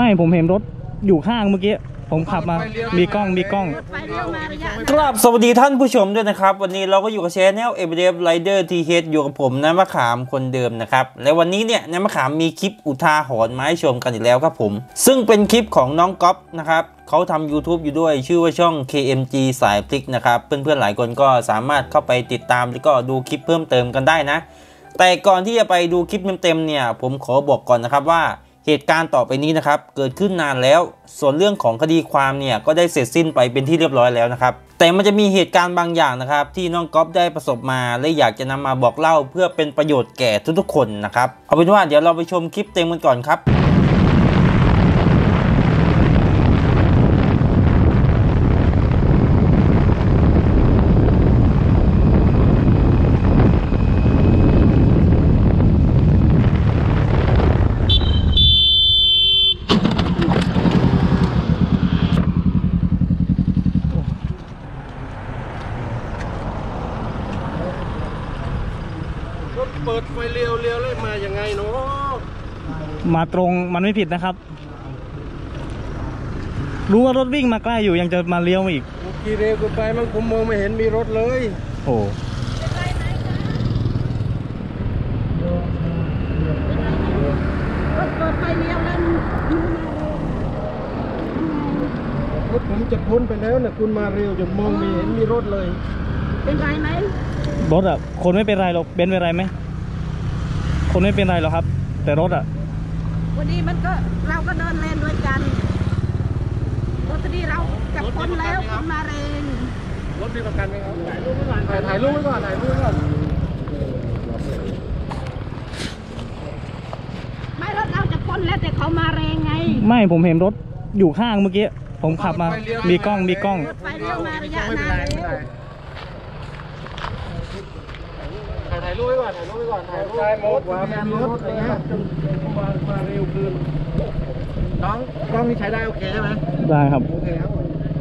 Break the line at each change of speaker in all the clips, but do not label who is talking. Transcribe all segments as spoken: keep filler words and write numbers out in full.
ไม่ผมเห็นรถอยู่ข้างเมื่อกี้ผมขับมามีกล้องมีกล้อง
ครับสวัสดีท่านผู้ชมด้วยนะครับวันนี้เราก็อยู่กับชแนล Everyday Rider ที เอช อยู่กับผมน้ำมะขามคนเดิมนะครับและวันนี้เนี่ยน้ำมะขามมีคลิปอุทาหรณ์มาให้ชมกันอีกแล้วครับผมซึ่งเป็นคลิปของน้องก๊อฟนะครับเขาทำ YouTube อยู่ด้วยชื่อว่าช่อง เค เอ็ม จี สายพลิกนะครับเพื่อนๆหลายคนก็สามารถเข้าไปติดตามแล้วก็ดูคลิปเพิ่มเติมกันได้นะแต่ก่อนที่จะไปดูคลิปเต็มๆเนี่ยผมขอบอกก่อนนะครับว่าเหตุการณ์ต่อไปนี้นะครับเกิดขึ้นนานแล้วส่วนเรื่องของคดีความเนี่ยก็ได้เสร็จสิ้นไปเป็นที่เรียบร้อยแล้วนะครับแต่มันจะมีเหตุการณ์บางอย่างนะครับที่น้องก๊อฟได้ประสบมาและอยากจะนำมาบอกเล่าเพื่อเป็นประโยชน์แก่ทุกๆคนนะครับเอาเป็นว่าเดี๋ยวเราไปชมคลิปเต็มกันก่อนครับ
เปิดไฟเลี้ยวเลี้ยวเลยมาอย่างไงเนาะ
มาตรงมันไม่ผิดนะครับรู้ว่ารถวิ่งมาใกล้อยู่ยังจะมาเลี้ยวอีก
กี่เร็วกูไปมันผมมองไม่เห็นมีรถเลย
โอ้
รถเปิดไฟเลี้ยวแล้ว
รถผมจะพ้นไปแล้วนะคุณมาเร็วจนมองไม่เห็นมีรถเลย
เป็นไรไหม
รถอ่ะคนไม่เป็นไรหรอกเบนเป็นไรไหมคนไม่เป็นไรหรอกครับแต่รถอ่ะ
วันนี้มันก็เราก็เดินเลนด้วยกันรถที่เราจับคนแล้วคนมาเร็ง
รถมีประกันไหมครับถ่ายรูปไว้ก่อนถ่ายรูปไว้ก่อนถ่ายรูปไว้ก่อน
ไม่รถเราจับคนแล้วแต่เขามาเร็งไง
ไม่ผมเห็นรถอยู่ข้างเมื่อกี้ผมขับมามีกล้องมีกล้อง
รถไฟเลี้ยวมาระยะนานแล้ว
ถ่ายรูปไว้ก่อนถ่ายรูปไว้ก่อนถ่ายรูปหมดว่ามีรถอะไรเงี้ยจนมามาเร็วขึ้นน้องกล้องนี้ใช้ได้โอเคใช่ไหม
ได้ครับ
โอเคครับ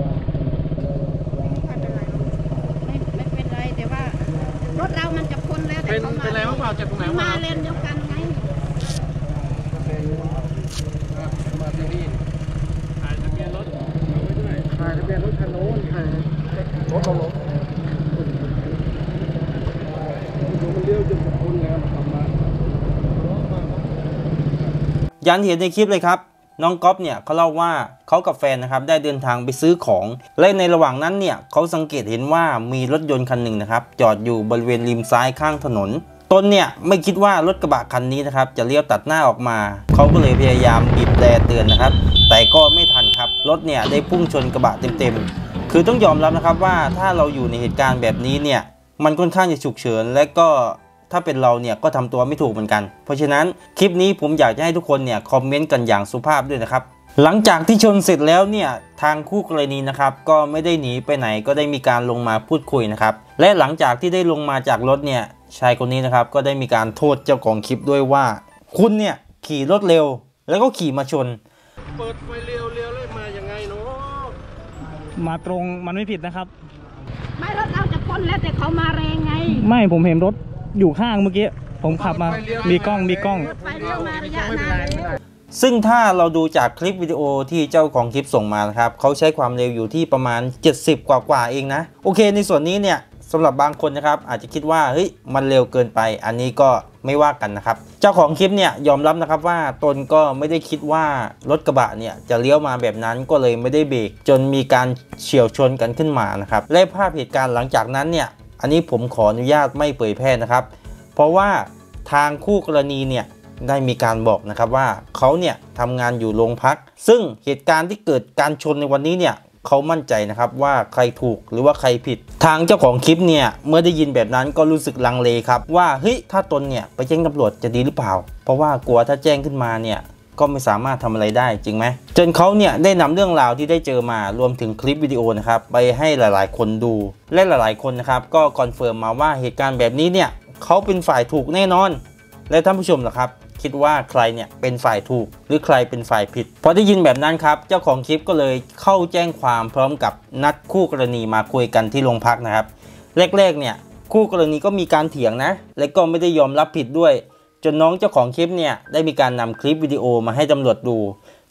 ไม่ไม่เป็นไรแต่ว่ารถเรามันจะพ้นแล้วแต่เขามา
เป็นอะไรบ้างเปล่าจากตรงไหน
มาเลนเดียวกันไง
มาที่นี่ถ่ายทะเบียนรถถ่ายทะเบียนรถคันโน้นถ่ายรถลงลง
ยันเห็นในคลิปเลยครับน้องก๊อฟเนี่ยเขาเล่าว่าเขากับแฟนนะครับได้เดินทางไปซื้อของและในระหว่างนั้นเนี่ยเขาสังเกตเห็นว่ามีรถยนต์คันหนึ่งนะครับจอดอยู่บริเวณริมซ้ายข้างถนนตนเนี่ยไม่คิดว่ารถกระบะคันนี้นะครับจะเลี้ยวตัดหน้าออกมาเขาก็เลยพยายามบีบแตรเตือนนะครับแต่ก็ไม่ทันครับรถเนี่ยได้พุ่งชนกระบะเต็มๆคือต้องยอมรับนะครับว่าถ้าเราอยู่ในเหตุการณ์แบบนี้เนี่ยมันค่อนข้างจะฉุกเฉินและก็ถ้าเป็นเราเนี่ยก็ทำตัวไม่ถูกเหมือนกันเพราะฉะนั้นคลิปนี้ผมอยากจะให้ทุกคนเนี่ยคอมเมนต์กันอย่างสุภาพด้วยนะครับหลังจากที่ชนเสร็จแล้วเนี่ยทางคู่กรณีนะครับก็ไม่ได้หนีไปไหนก็ได้มีการลงมาพูดคุยนะครับและหลังจากที่ได้ลงมาจากรถเนี่ยชายคนนี้นะครับก็ได้มีการโทษเจ้าของคลิปด้วยว่าคุณเนี่ยขี่รถเร็วแล้วก็ขี่มาชน
เปิดไฟเลี้ยวเลี้ยวเลยมาอย่างไงเนาะ
มาตรงมันไม่ผิดนะครับ
ไม่รถเราจะพ้นแล้วแต่เขามาเร็งไง
ไม่ผมเห็นรถอยู่ข้างเมื่อกี้ผมขับมามีกล้องมีกล้อง
รถไฟเลี้ยวมาระยะนานแล้ว
ซึ่งถ้าเราดูจากคลิปวิดีโอที่เจ้าของคลิปส่งมานะครับเขาใช้ความเร็วอยู่ที่ประมาณเจ็ดสิบกว่ากว่าเองนะโอเคในส่วนนี้เนี่ยสำหรับบางคนนะครับอาจจะคิดว่าเฮ้ยมันเร็วเกินไปอันนี้ก็ไม่ว่ากันนะครับเจ้าของคลิปเนี่ยยอมรับนะครับว่าตนก็ไม่ได้คิดว่ารถกระบะเนี่ยจะเลี้ยวมาแบบนั้นก็เลยไม่ได้เบรกจนมีการเฉี่ยวชนกันขึ้นมานะครับและภาพเหตุการณ์หลังจากนั้นเนี่ยอันนี้ผมขออนุญาตไม่เผยแพร่นะครับเพราะว่าทางคู่กรณีเนี่ยได้มีการบอกนะครับว่าเขาเนี่ยทำงานอยู่โรงพักซึ่งเหตุการณ์ที่เกิดการชนในวันนี้เนี่ยเขามั่นใจนะครับว่าใครถูกหรือว่าใครผิดทางเจ้าของคลิปเนี่ยเมื่อได้ยินแบบนั้นก็รู้สึกลังเลครับว่าเฮ้ยถ้าตนเนี่ยไปแจ้งตำรวจจะดีหรือเปล่าเพราะว่ากลัวถ้าแจ้งขึ้นมาเนี่ยก็ไม่สามารถทำอะไรได้จริงไหมจนเขาเนี่ยได้นำเรื่องราวที่ได้เจอมารวมถึงคลิปวิดีโอนะครับไปให้หลายๆคนดูและหลายๆคนนะครับก็คอนเฟิร์มมาว่าเหตุการณ์แบบนี้เนี่ยเขาเป็นฝ่ายถูกแน่นอนและท่านผู้ชมล่ะครับคิดว่าใครเนี่ยเป็นฝ่ายถูกหรือใครเป็นฝ่ายผิดพอได้ยินแบบนั้นครับเจ้าของคลิปก็เลยเข้าแจ้งความพร้อมกับนัดคู่กรณีมาคุยกันที่โรงพักนะครับแรกๆเนี่ยคู่กรณีก็มีการเถียงนะและก็ไม่ได้ยอมรับผิดด้วยจนน้องเจ้าของคลิปเนี่ยได้มีการนำคลิปวิดีโอมาให้ตำรวจดู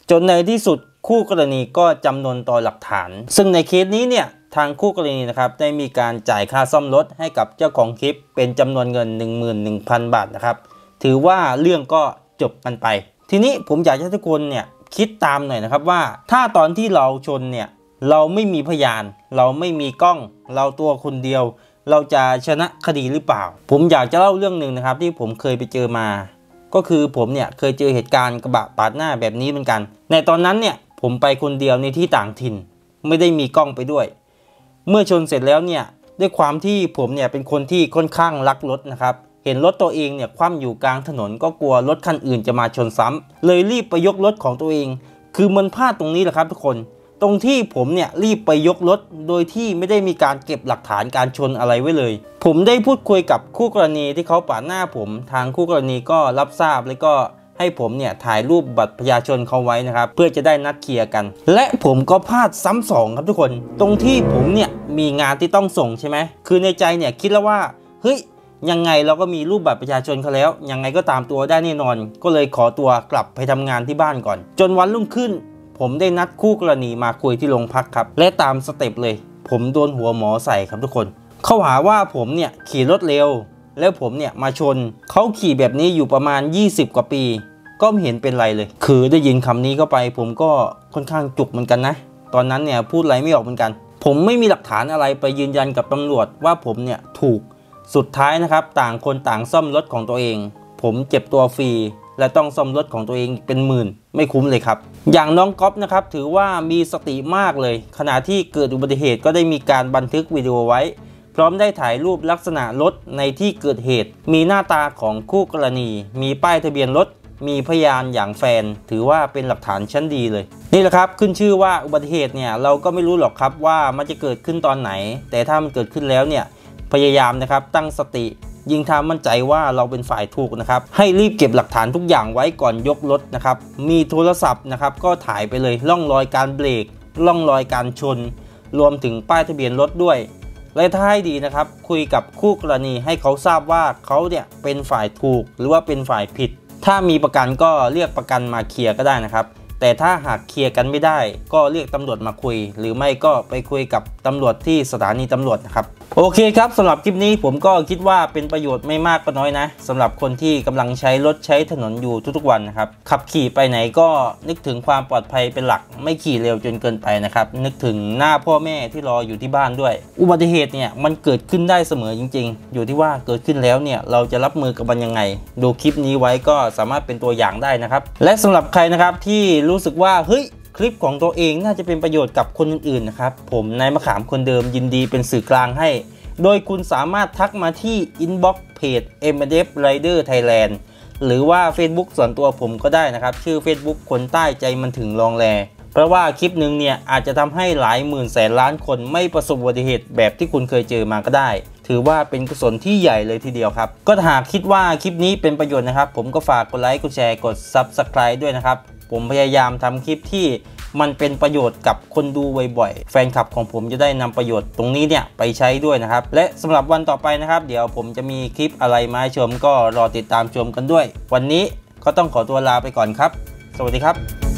จนในที่สุดคู่กรณีก็จำนนต่อหลักฐานซึ่งในเคสนี้เนี่ยทางคู่กรณีนะครับได้มีการจ่ายค่าซ่อมรถให้กับเจ้าของคลิปเป็นจำนวนเงิน หนึ่งหมื่นหนึ่งพัน บาทนะครับถือว่าเรื่องก็จบกันไปทีนี้ผมอยากให้ทุกคนเนี่ยคิดตามหน่อยนะครับว่าถ้าตอนที่เราชนเนี่ยเราไม่มีพยานเราไม่มีกล้องเราตัวคนเดียวเราจะชนะคดีหรือเปล่าผมอยากจะเล่าเรื่องหนึ่งนะครับที่ผมเคยไปเจอมาก็คือผมเนี่ยเคยเจอเหตุการณ์กระบะปาดหน้าแบบนี้เหมือนกันในตอนนั้นเนี่ยผมไปคนเดียวในที่ต่างถิ่นไม่ได้มีกล้องไปด้วยเมื่อชนเสร็จแล้วเนี่ยด้วยความที่ผมเนี่ยเป็นคนที่ค่อนข้างรักรถนะครับเห็นรถตัวเองเนี่ยคว่ำอยู่กลางถนนก็กลัวรถคันอื่นจะมาชนซ้ำเลยรีบไปยกรถของตัวเองคือมันพลาดตรงนี้แหละครับทุกคนตรงที่ผมเนี่ยรีบไปยกรถโดยที่ไม่ได้มีการเก็บหลักฐานการชนอะไรไว้เลยผมได้พูดคุยกับคู่กรณีที่เขาปาดหน้าผมทางคู่กรณีก็รับทราบแล้วก็ให้ผมเนี่ยถ่ายรูปบัตรประชาชนเขาไว้นะครับเพื่อจะได้นัดเคลียร์กันและผมก็พลาดซ้ำสองครับทุกคนตรงที่ผมเนี่ยมีงานที่ต้องส่งใช่ไหมคือในใจเนี่ยคิดแล้วว่าเฮ้ยยังไงเราก็มีรูปบัตรประชาชนเขาแล้วยังไงก็ตามตัวได้แน่นอนก็เลยขอตัวกลับไปทำงานที่บ้านก่อนจนวันรุ่งขึ้นผมได้นัดคู่กรณีมาคุยที่โรงพักครับและตามสเต็ปเลยผมโดนหัวหมอใส่ครับทุกคนเขาหาว่าผมเนี่ยขี่รถเร็วแล้วผมเนี่ยมาชนเขาขี่แบบนี้อยู่ประมาณยี่สิบกว่าปีก็ไม่เห็นเป็นไรเลยคือได้ยินคำนี้เข้าไปผมก็ค่อนข้างจุกเหมือนกันนะตอนนั้นเนี่ยพูดอะไรไม่ออกเหมือนกันผมไม่มีหลักฐานอะไรไปยืนยันกับตำรวจว่าผมเนี่ยถูกสุดท้ายนะครับต่างคนต่างซ่อมรถของตัวเองผมเจ็บตัวฟรีและต้องซ่อมรถของตัวเองเป็นหมื่นไม่คุ้มเลยครับอย่างน้องก๊อฟนะครับถือว่ามีสติมากเลยขณะที่เกิดอุบัติเหตุก็ได้มีการบันทึกวิดีโอไว้พร้อมได้ถ่ายรูปลักษณะรถในที่เกิดเหตุมีหน้าตาของคู่กรณีมีป้ายทะเบียนรถมีพยานอย่างแฟนถือว่าเป็นหลักฐานชั้นดีเลยนี่แหละครับขึ้นชื่อว่าอุบัติเหตุเนี่ยเราก็ไม่รู้หรอกครับว่ามันจะเกิดขึ้นตอนไหนแต่ถ้ามันเกิดขึ้นแล้วเนี่ยพยายามนะครับตั้งสติยิ่งถ้ามั่นใจว่าเราเป็นฝ่ายถูกนะครับให้รีบเก็บหลักฐานทุกอย่างไว้ก่อนยกรถนะครับมีโทรศัพท์นะครับก็ถ่ายไปเลยร่องรอยการเบรกร่องรอยการชนรวมถึงป้ายทะเบียนรถด้วยและถ้าให้ดีนะครับคุยกับคู่กรณีให้เขาทราบว่าเขาเนี่ยเป็นฝ่ายถูกหรือว่าเป็นฝ่ายผิดถ้ามีประกันก็เรียกประกันมาเคลียร์ก็ได้นะครับแต่ถ้าหากเคลียร์กันไม่ได้ก็เรียกตำรวจมาคุยหรือไม่ก็ไปคุยกับตำรวจที่สถานีตำรวจนะครับโอเคครับสำหรับคลิปนี้ผมก็คิดว่าเป็นประโยชน์ไม่มากก็น้อยนะสำหรับคนที่กำลังใช้รถใช้ถนนอยู่ทุกๆวันนะครับขับขี่ไปไหนก็นึกถึงความปลอดภัยเป็นหลักไม่ขี่เร็วจนเกินไปนะครับนึกถึงหน้าพ่อแม่ที่รออยู่ที่บ้านด้วยอุบัติเหตุเนี่ยมันเกิดขึ้นได้เสมอจริงๆอยู่ที่ว่าเกิดขึ้นแล้วเนี่ยเราจะรับมือกับมันยังไงดูคลิปนี้ไว้ก็สามารถเป็นตัวอย่างได้นะครับและสำหรับใครนะครับที่รู้สึกว่าเฮ้ยคลิปของตัวเองน่าจะเป็นประโยชน์กับคนอื่นๆนะครับผมนายมะขามคนเดิมยินดีเป็นสื่อกลางให้โดยคุณสามารถทักมาที่ inbox เพจ เอ็ม เอฟ Rider Thailand หรือว่า Facebook ส่วนตัวผมก็ได้นะครับชื่อ Facebook คนใต้ใจมันถึงลองแลเพราะว่าคลิปหนึ่งเนี่ยอาจจะทำให้หลายหมื่นแสนล้านคนไม่ประสบอุบัติเหตุแบบที่คุณเคยเจอมาก็ได้ถือว่าเป็นกุศลที่ใหญ่เลยทีเดียวครับก็หากคิดว่าคลิปนี้เป็นประโยชน์นะครับผมก็ฝากกดไลค์กดแชร์กด Subscribe ด้วยนะครับผมพยายามทำคลิปที่มันเป็นประโยชน์กับคนดูบ่อยๆแฟนคลับของผมจะได้นำประโยชน์ตรงนี้เนี่ยไปใช้ด้วยนะครับและสำหรับวันต่อไปนะครับเดี๋ยวผมจะมีคลิปอะไรมาให้ชมก็รอติดตามชมกันด้วยวันนี้ก็ต้องขอตัวลาไปก่อนครับสวัสดีครับ